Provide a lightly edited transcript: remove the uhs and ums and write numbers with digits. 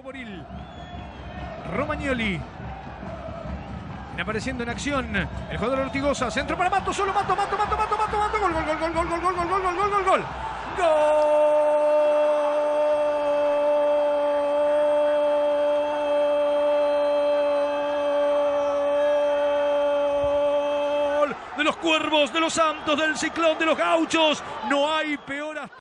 Boril. Romagnoli. Viene apareciendo en acción el jugador Ortigosa. Centro para Mato. Solo Mato. Gol. De los Cuervos, de los Santos, del Ciclón, de los Gauchos. No hay peor hasta...